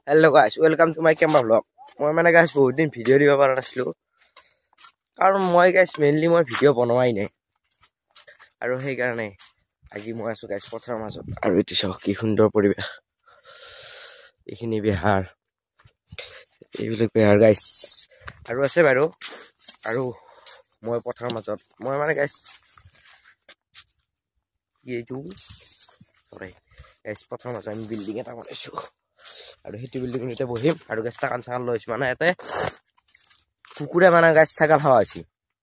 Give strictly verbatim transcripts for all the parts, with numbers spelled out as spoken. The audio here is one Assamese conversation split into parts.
Hello guys, welcome to my kemba vlog. মই মানে guys বহুত দিন ভিডিও দিব পৰা নাছিলো কাৰণ মই guys mainly মই ভিডিও বনোৱাই নাই আৰু সেই কাৰণে আজি মই আছো guys পথাৰৰ মাজত আৰু এটি চাওক কি সুন্দৰ পৰিবেশ এইখিনি বিহাৰ এইবিলাক বিহাৰ guys আৰু আছে বাৰু আৰু মই পথাৰৰ মাজত মই মানে guys এইটো সৰি guys পথাৰৰ মাজত আমি বিল্ডিং এটা বনাইছো আৰু হেতু বিল্ডিং নিতে বহিম আৰু গাছ টাকান ছাগাল লৈছ মানে এতে কুকুৰে মানে গাছ ছাগাল খাওয়া আছে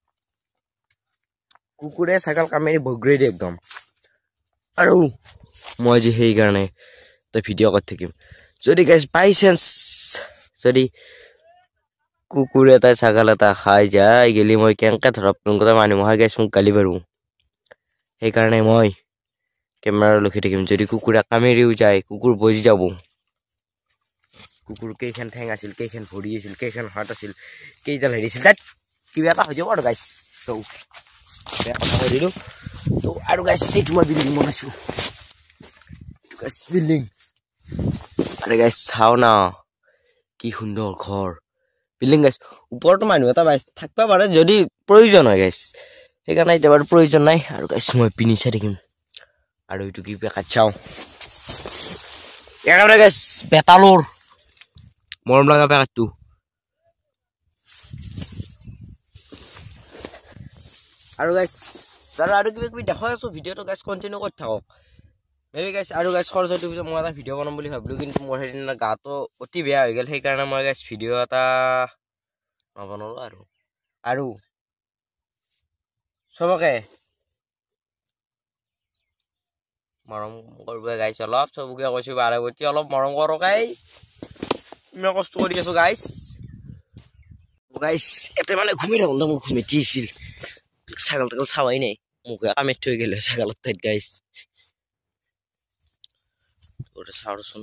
কুকুৰে ছাগাল কামেৰি বগ্ৰেড একদম আৰু মই যে হেই কাৰণে তে ভিডিও কৰি থাকিম যদি গাছ বাই চান্স যদি কুকুৰে তা ছাগাল এটা খাই যায় গলি মই কেনকা ধৰপ নগতা মানি মই গাছ মোক গালি বাৰু সেই কাৰণে মই কেমেৰা লখি থাকিম যদি কুকুৰে কামেৰিও যায় কুকুৰ বজি যাব কুকুৰ কেইখান ঠেং আছিল কেইখান ভৰি আছিল কেইখান হাত আছিল কেইডাল হেৰিছিল তাত কিবা এটা হৈ যাব আৰু গাইছ তো বেয়া কথা কৈ দিলো তো আৰু গাইছ এইটো মই বিল্ডিং বনাইছো এইটো গাইছ বিল্ডিং আৰে গাইছ চাও না কি সুন্দৰ ঘৰ বিল্ডিং গাইছ ওপৰতো মানুহ এটা গাইছ থাকবা পাৰে যদি প্ৰয়োজন হয় গাইছ সেইকাৰণে এতিয়া বাৰু প্ৰয়োজন নাই আৰু গাইছ মই পিনি চাই থাকিম আৰু এইটো কি বেকাত চাও একেবাৰে গাইছ বেতালৰ মৰম লাগা পেকাটো আৰু গাইস তাৰ আৰু কিবা কিবি দেখাই আছো ভিডিওটো গাইস কন্টিনিউ কৰি থাকক মেবি গাইস আৰু গাইস খৰচটো পিছত মই এটা ভিডিও বনাম বুলি ভাবিলো কিন্তু মোৰ হেদিনা গাটো অতি বেয়া হৈ গেল সেই কাৰণে মই গাইস ভিডিও এটা নবনালো আৰু আৰু সবকে মৰম কৰিব গাইস অলপ সবকে কৈছো বাৰে গতি অলপ মৰম কৰক গাই মই কষ্ট কৰি আছো গাইস গাইস এতে মানে ঘুমি থাকোঁ মই ঘুমিতি আছিল ছাগল তাগল চাওয়াই নাই মুখে কামে থৈ গেল ছাগলত তাই গাইস ওটা সারছুন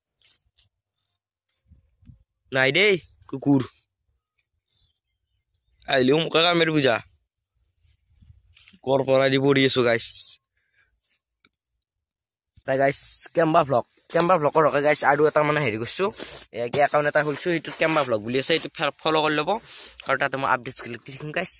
নাই দেই কুকুর আইলিও মুখে কামের বুঝা কর পড়া দি পড়ি আছো গাইস তাই গাইস কেম্বা ভ্লগ কেম্বা ভ্লগৰ ৰকে গাইস আৰু এটা মানে হেৰি কৰিছো একে একাউন্ট এটা খুলছো এটো কেম্বা ভ্লগ বুলি আছে এটো ফলো কৰি লব আৰু তাতে মই আপডেটস ক্লিক দি থাকিম গাইস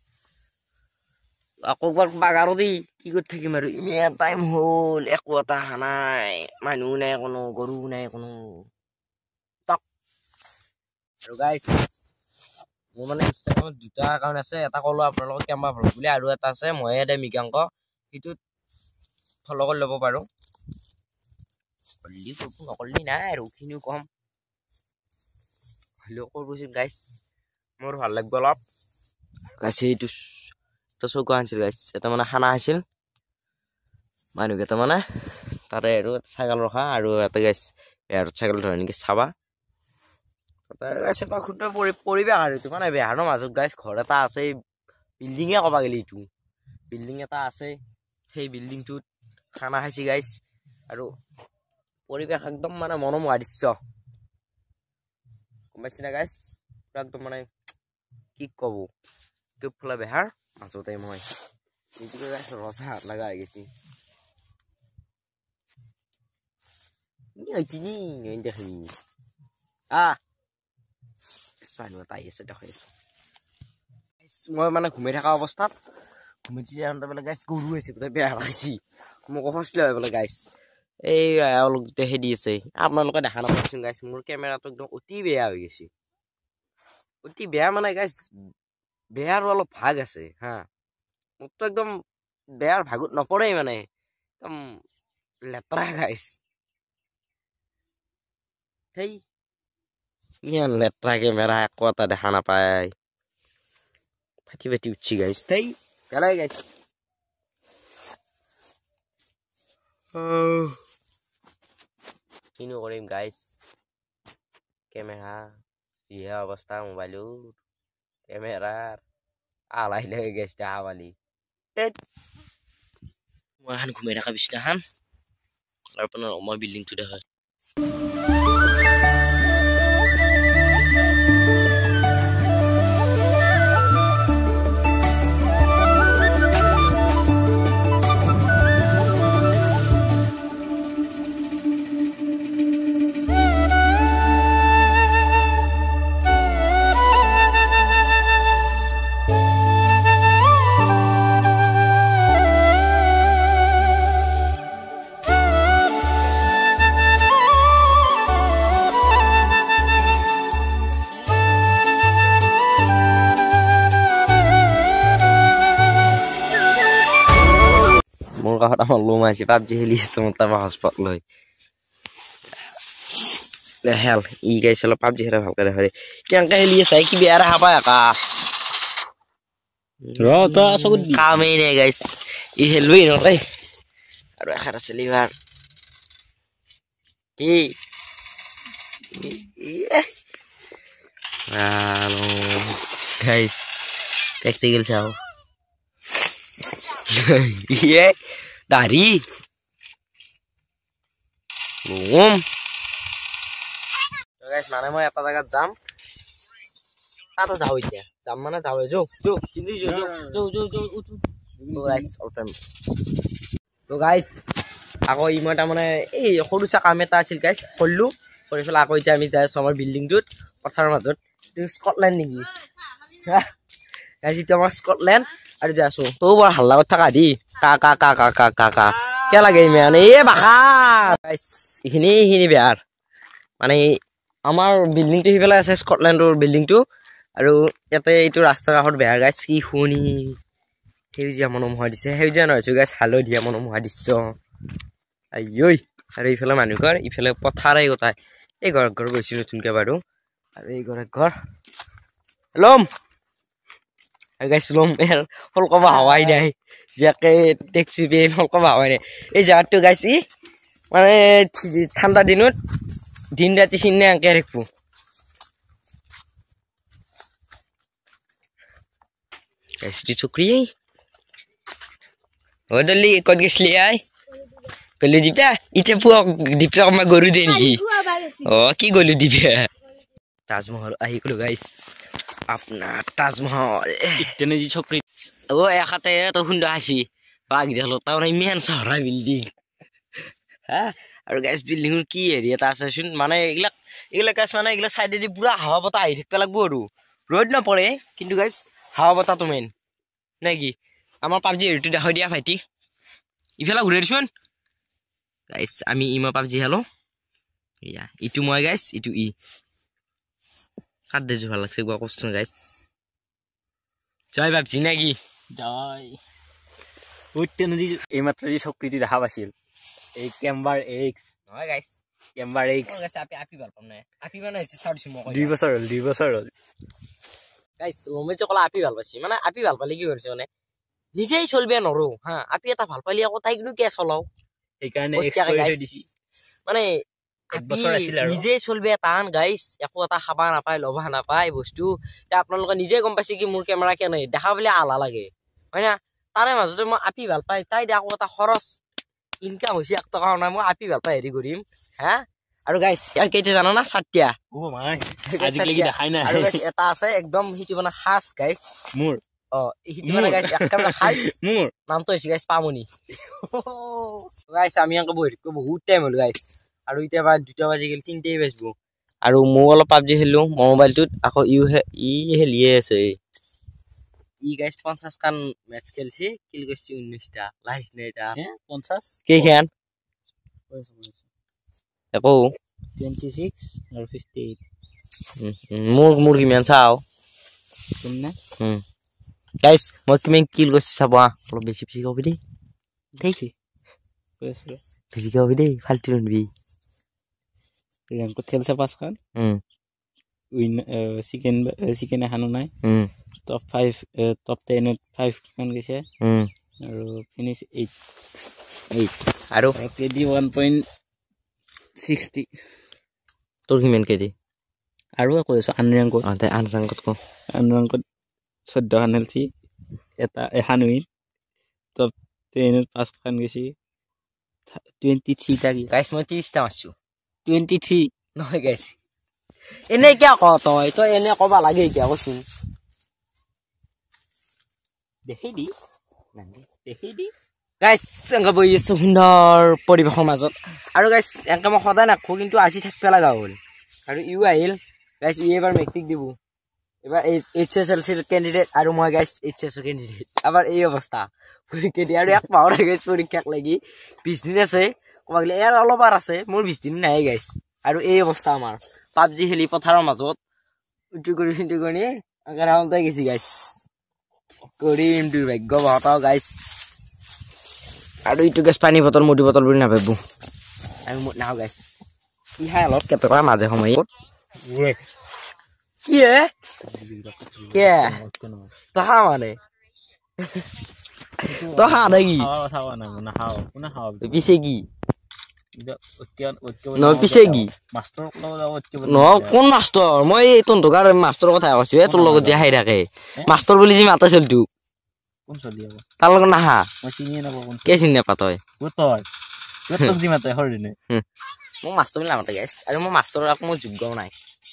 আকৌবাৰ বাগাৰো দি কি কৰি থাকিম আৰু ইমান টাইম হল একো এটা নাই মানুহ নাই কোনো গৰু নাই কোনো টক আৰু গাইস মোৰ মানে ইনষ্টাগ্ৰামত দুটা একাউন্ট আছে এটা কলো আপোনালোকক কেম্বা ভ্লগ বুলি আৰু এটা আছে মই এডে মিগাংক এটো ফলো কৰি লব পাৰো কলি কপু নকলি নাই আৰু কিনিও কম হলো কৰবছি গাইস মোৰ ভাল লাগব অলপ গাইস এইটো তো চকু আনছিল গাইস এটা মানে খানা আছিল মানুহ কেইটা মানে তাতে আৰু ছাগল ৰখা আৰু এটা গাইস আৰু ছাগল ধৰে নেকি চাবা তাতে গাইস এটা খুঁটা পৰিবেশ আৰু তো মানে বেহাৰৰ মাজত গাইস ঘৰ এটা আছে বিল্ডিঙে কবা গলি ইটো বিল্ডিং এটা আছে সেই বিল্ডিংটোত খানা খাইছি গাইস আৰু পৰিবেশ একদম মানে মনোমোহা দৃশ্য কমাইছি না গাইস একদম মানে কি কব কেফলা বেহাৰ মাজতে মই এইটো গাইস ৰসা হাত লাগা হৈ গেছি নি আইতিনি নি দেখি আ স্মাইল তাই আছে দেখাই মই মানে ঘুমাই থকা অৱস্থাত ঘুমিতি যাওঁতে বলে গাইস গৰু আছে গোটেই বেয়া লাগিছি মোক হস্পিটেল হৈ বলে গাইস এই অলপ দেখে দি আছে আপোনালোকে দেখা নাপাইছোন গাইস মোৰ কেমেৰাটো একদম অতি বেয়া হৈ গৈছে অতি বেয়া মানে গাইস বেয়াৰ অলপ ভাগ আছে হা মোৰটো একদম বেয়াৰ ভাগত নপৰে মানে একদম লেতৰা গাইস হেই ইমান লেতৰা কেমেৰা একো এটা দেখা নাপায় ফাটি ফাটি উঠছি গাইস হেই পেলাই গাইস কিনো কৰিম গাইস কেমেৰা ইয়া অৱস্থা মোবাইলৰ কেমেৰাৰ আলাই লাগে গাইস আৱালি মই হান ঘুমাই থকা বিছনাখান আৰু আপোনাৰ মই বিল্ডিংটো দেখা বাহত আমার লোম আছে পাবজি খেলি তোমার তারপর হসপট লই হেল ই গাইছ অলপ পাবজি খেলা ভালকে দেখে কেনেকে খেলি আছে কি বেয়া হাবা একা ৰ তো চকুত কামেই নাই গাইছ ই হেলুই নৰে আৰু এখাৰ আছে লিভাৰ কি Halo guys, tactical ciao. Iya, dari belum. Guys, mana mau ya tata jam? Tata jauh aja. Jam mana jauh? Jo, jo, sini jo, jo, jo, jo, jo. Tuh guys, all time. Tuh guys, aku imata mana? Eh, aku rusak kamera hasil guys. Kolu, kalau misalnya aku itu ambil jaya sama building tuh, pasar mazut. Scotland নেকি গাইস এটা আমার স্কটল্যান্ড আর যাসো তো বড় হাল্লা কথা কাদি কা কা কা কা কা কা কা কে লাগে মানে এ বাখা গাইস হিনি হিনি বেয়ার মানে আমার বিল্ডিং টো হিবেলা আছে স্কটল্যান্ডৰ বিল্ডিং টো আৰু ইয়াতে এইটো ৰাস্তা কাষত বেয়াৰ গাইস কি শুনি হেউজিয়া মনম হয় দিছে হেউজিয়া নহৈছো গাইস হালধীয়া মনম হয় দিছে আইঐ আৰু ইফালে মানুহৰ ইফালে পথাৰাই গতাই এই ঘৰ ঘৰ গৈছিল নতুনকে বাৰু আৰু এই ঘৰ ঘৰ লম গাইস লম এর হলকবা হাওয়াই নাই যাকে ট্যাক্সি পে হলকবা হাওয়াই নাই এই জায়গাটো গাইস ই মানে ঠান্ডা দিনত দিন রাতি সিনে আঁকে রাখবো গাইস টি চুকরি ওদলি কত গেছলি আই কলি দিপা ইতে পুয়া দিপা মা গরু দে নেকি ও কি গলু দিপা তাজমহল আহি গলো গাইস আপনার তাজমহল ইতেনে জি ছকরি ও একাতে তো হুন্ডা আসি বাগ দেখলো তাও নাই মেন সহরা বিল্ডিং হ্যাঁ আর গাইস বিল্ডিং কি এরিয়া তা আছে শুন মানে এগুলা এগুলা গাছ মানে এগুলা সাইডে দি পুরা হাওয়া বতা আই থাকতে লাগবো আৰু রোদ না পড়ে কিন্তু গাইস হাওয়া বতা তো মেন নাকি আমার পাবজি এরিটি দেখাই দিয়া ভাইটি ইফালা ঘুরে শুন গাইস আমি ইমা পাবজি হেলো ইয়া ইটু মই গাইস ইটু ই কাট দেজু ভাল লাগছে গো কোশ্চেন গাইস জয় বাপজি নাকি জয় ওইতেনে জি এইমাত্র জি ছকরিটি দেখা পাছিল এই কেম্বাৰ এক্স নহয় গাইস কেম্বাৰ এক্স গাইস আপি আপি ভাল পাম না আপি মানে হইছে সাউডিছি মই দুই বছৰ হল দুই বছৰ হল গাইস লমে চকলা আপি ভাল পাইছি মানে আপি ভাল পালি কি কৰিছে মানে নিজেই চলবে নৰো হা আপি এটা ভাল পালি আকৌ তাই কিন্তু কে চলাও এই কাৰণে এক্স কৰি থৈ দিছি মানে এক বছৰ আছিল আৰু নিজে চলবে টান গাইস একো এটা খাবা নাপায় লবা নাপায় বস্তু তে আপোনালোকে নিজে গম পাইছে কি মোৰ কেমেৰা কেনে দেখা বলে আলা লাগে হয় না তাৰে মাজতে মই আপি ভাল পাই তাই আকৌ এটা খৰচ ইনকাম হৈছে এক টকা না মই আপি ভাল পাই হেৰি কৰিম হা আৰু গাইস ইয়াৰ কেইটা জানা না সাতটা ও মাই আজি লাগি দেখাই নাই আৰু গাইস এটা আছে একদম হিটি মানে খাস গাইস মোৰ অ হিটি মানে গাইস একদম খাস মোৰ নামটো হৈছে গাইস পামনি গাইস আমি আঙ্ক বহি বহুত টাইম হল গাইস আৰু ইটা বা দুটা বাজি গেল তিনটাই বাজবো আৰু মো অলপ পাবজি খেললো মোবাইলটোত আকৌ ইউ ই হেলিয়ে আছে ই গাইস পঞ্চাশ কান ম্যাচ খেলছি কিল করছি উনিশটা লাইস নেটা পঞ্চাশ কে খেন একো টুৱেণ্টি ছিক্স আৰু ফিফটি এইট মোৰ মোৰ কিমান চাও শুননা হুম গাইস মই কিমান কিল করছি চাবা অলপ বেছি বেছি কবি দেই দেখি কৈছে বেছি কবি দেই ফালতু নবি ৰেংকত খেলছে পাঁচখন হুম উইন চিকেন চিকেন এখানো নাই হুম টপ ফাইভ টপ টেনত ফাইভ খন গৈছে হুম আৰু ফিনিশ এইট এইট আৰু কেডি ওৱান পইণ্ট ছিক্সটি তোৰ কিমান কেডি আৰু কৈ আছো আন ৰেংকত অ তাই আন ৰেংকত কো আন ৰেংকত চৈধ্য খান খেলছি এটা এখন উইন টপ টেনত পাঁচখন গৈছে টুৱেণ্টি থ্ৰী টা গাইস মই ত্ৰিশটা মারছো টুৱেণ্টি থ্ৰী নহয় গাইস এনে কিয় ক তই তই এনে কবা লাগে কিয় কচোন দেখি দি দেখি দি গাইস এনেকে বহি আছো সুন্দৰ পৰিৱেশৰ মাজত আৰু গাইস এনেকে মই সদায় নাখো কিন্তু আজি থাকিব লগা হ'ল আৰু ইউ আহিল গাইস ই এবাৰ মেট্ৰিক দিব এবাৰ এইচ এছ এল চিৰ কেণ্ডিডেট আৰু মই গাইস এইচ এছ কেণ্ডিডেট আবার এই অৱস্থা পৰীক্ষা দি আৰু এক পাৱাৰ গাইস পৰীক্ষাক লাগি বিশ দিন আছে কবা গলে ইয়াৰ অলপ আর আছে মোৰ বিশ দিন নাই গাইস আৰু এই অৱস্থা আমাৰ পাবজি খেলি পথাৰৰ মাজত উঠি কৰি চিন্তি কৰি আগাৰ হাওঁতে গেছি গাইস কৰিম দুৰ্ভাগ্য বহতাও গাইস আৰু ইটো গাছ পানী বটল মুদি বটল বুলি নাভাবো আমি নাও গাইছ কি হাই অলপ কেটকা মাজে সময়ে কি এ কি তো হা মানে তো হা নাকি পিছে কি ন পিছে কি ন কোন মাষ্টৰ মই তন্তকাৰ মাষ্টৰৰ কথা কৈছো এ তোৰ লগত যে হাই থাকে মাষ্টৰ বুলি যে মাতা চলটো কোন চলি যাব তাৰ লগত নাহা মই চিনিয়ে নাপাও কোন কে চিনি নাপা তই তই তোক দি মাতে হৰিনে মই মাষ্টৰ বুলি নামাতে গাইছ আৰু মই মাষ্টৰৰ আকৌ মই যোগ্য নাই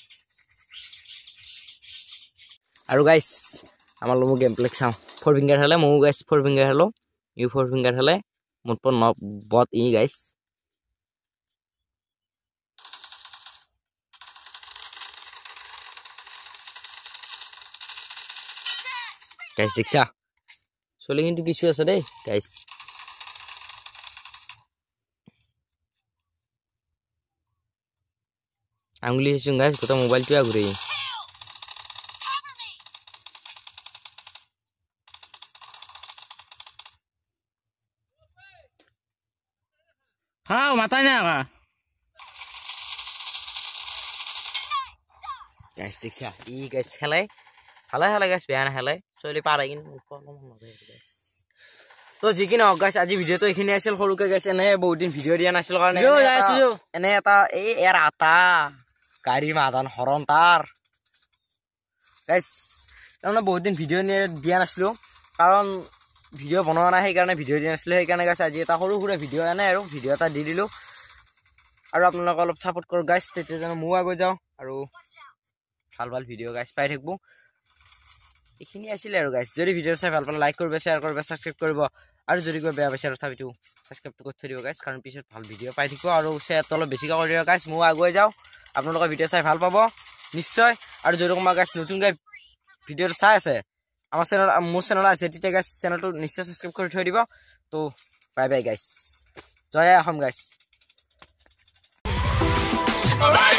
আৰু গাইছ আমাৰ লম গেম প্লে চাও ফ'ৰ ফিংগাৰ হলে মও গাইছ ফ'ৰ ফিংগাৰ হলো ইউ ফ'ৰ ফিংগাৰ হলে মোৰ পৰ ন বট ই গাইছ গাইছ দেখছা চলি কিন্তু কিছু আছে দেই গাইছ আঙুলি চুং গাইছ গোটা মোবাইলটো আগুৰি হ্যাঁ মাথায় না আগা গাইছ দেখছা ই গাইছ খেলে খেলে খেলে গাইছ বেয়া না খেলে চলি পারে কিন্তু তো যিকি নহওক গাইছ আজি ভিডিঅ'টো এইখিনি আছিল সৰুকে গাইছ এনে বহুত দিন ভিডিঅ' দিয়া নাছিল কাৰণে এনে এটা এই ইয়াৰ আটা গাড়ী মাদান হৰণ তাৰ গাইছ তাৰমানে বহুত দিন ভিডিঅ' দিয়া নাছিলোঁ কাৰণ ভিডিঅ' বনোৱা নাই সেইকাৰণে ভিডিঅ' দিয়া নাছিলোঁ সেইকাৰণে গাইছ আজি এটা সৰু সুৰা ভিডিঅ' এনে আৰু ভিডিঅ' এটা দি দিলোঁ আৰু আপোনালোকে অলপ ছাপোৰ্ট কৰক গাইছ তেতিয়া যেন ময়ো আগুৱাই যাওঁ আৰু ভাল ভাল ভিডিঅ' গাইছ পাই থাকিব এইখিনি আছিলে আৰু গাইছ যদি ভিডিঅ' চাই ভাল পালে লাইক কৰিব শ্বেয়াৰ কৰিব ছাবস্ক্ৰাইব কৰিব আৰু যদি কিবা বেয়া পাইছে তথাপিতো ছাবস্ক্ৰাইবটো কৰি থৈ দিব গাইছ কাৰণ পিছত ভাল ভিডিঅ' পাই থাকিব আৰু শ্বেয়াৰটো অলপ বেছিকৈ কৰি দিব গাইছ ময়ো আগুৱাই যাওঁ আপোনালোকে ভিডিঅ' চাই ভাল পাব নিশ্চয় আৰু যদি কোনোবা গাইছ নতুনকৈ ভিডিঅ'টো চাই আছে আমাৰ চেনেল মোৰ চেনেল আছে তেতিয়া গাইছ চেনেলটো নিশ্চয় ছাবস্ক্ৰাইব কৰি থৈ দিব তো বাই বাই গাইছ জয় অসম গাইছ